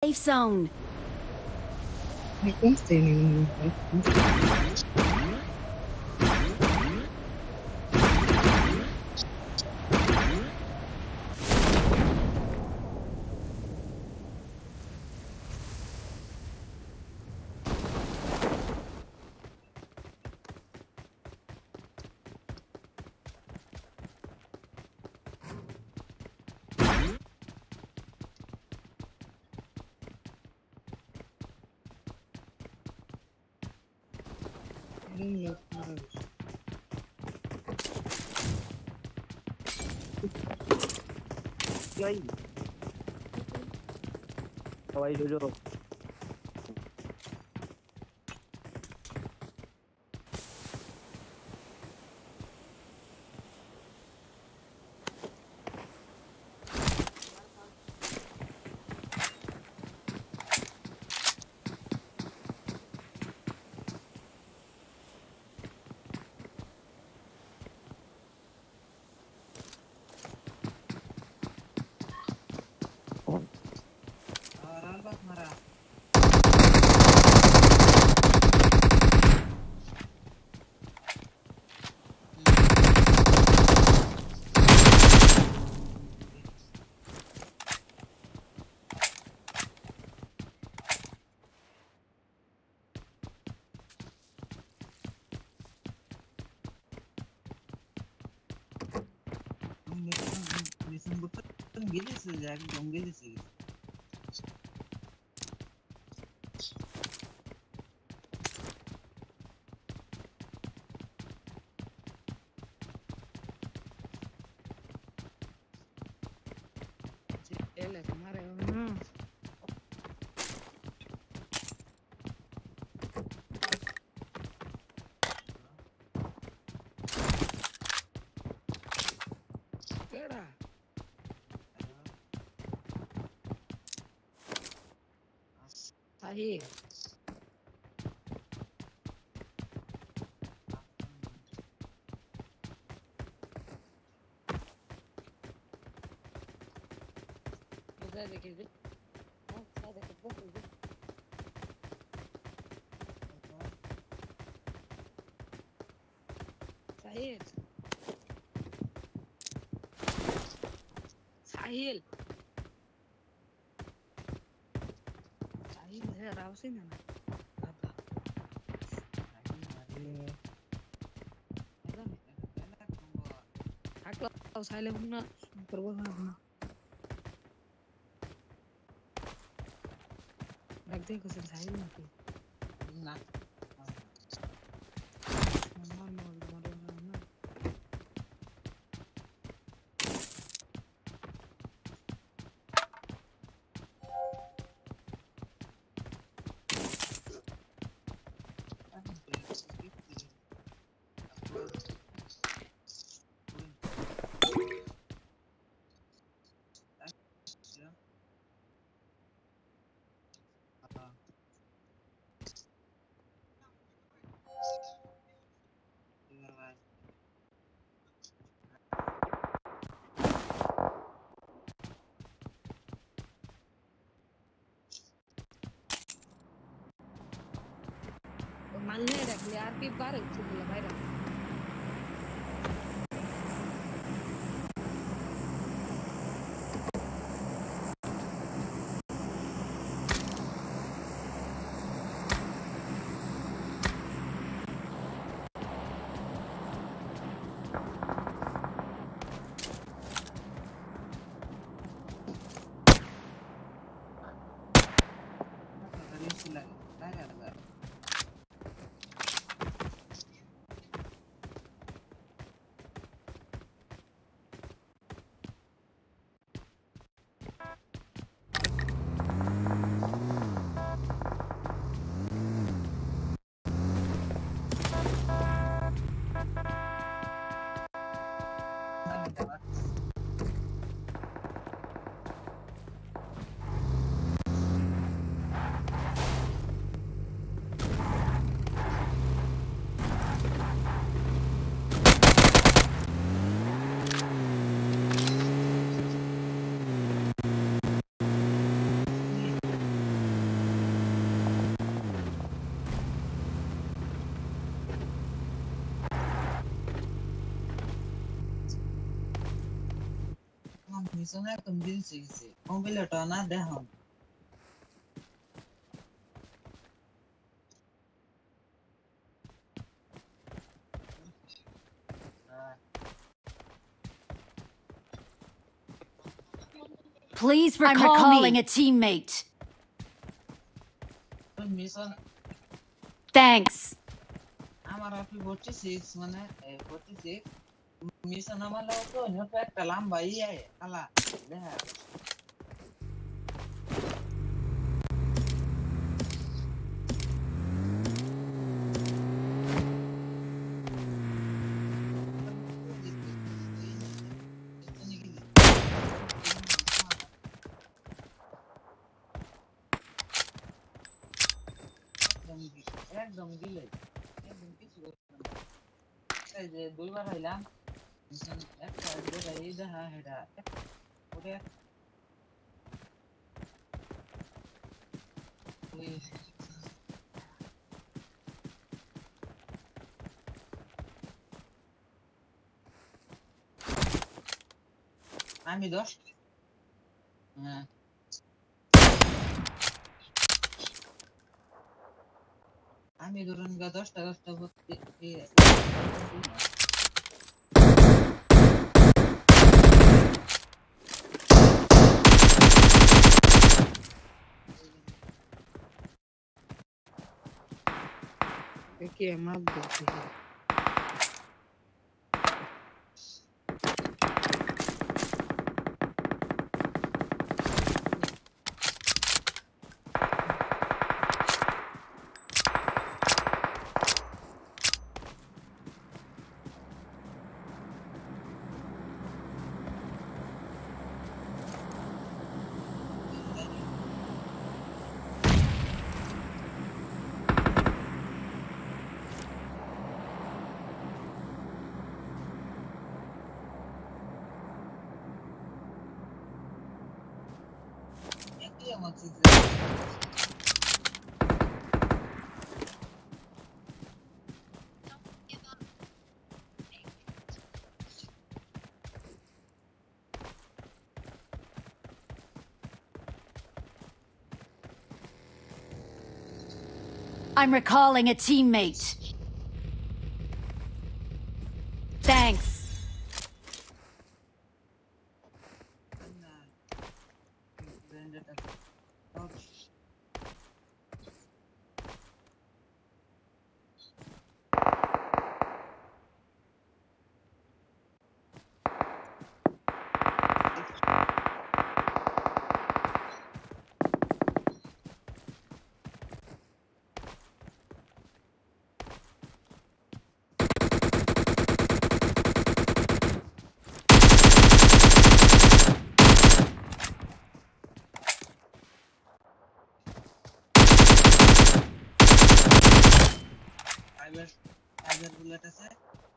safe zone. I can't stay anymore. Dawai JOJO. गेले जागी जाऊन गेले सगळे Ele kemarin Sahih. Udah deh gitu. Ada kebun gitu. Sahil. Sahil. Sahil saya rausin na. Ako sahil muna perbuatan. Lagday ko sa sahil natin. ना Malnya dah lihat pi baru sebelum bayar. মিশনে একদম দিল শিখেছে মোবাইলটা না দেখুন Please recall calling a teammate. Mission Thanks. আমার আপনি 46 মানে 46 মিশন আমার তো নিয়ত একটা লম্বা ইয়ে আলা দেখা একদম গিলে একদম কিছু এই যে দুইবার হইলাম একটা যেটা এই দেখা এটা ওরে আমি 10 হ্যাঁ আমি ধরুন 10টা করতে দেখি আমার দেখি একই আমার I'm recalling a teammate. Thanks. Fibre bullet আছে